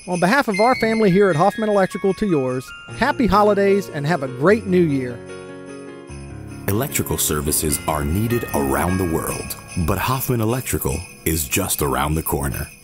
On behalf of our family here at Hoffman Electrical to yours, happy holidays and have a great new year. Electrical services are needed around the world, but Hoffman Electrical is just around the corner.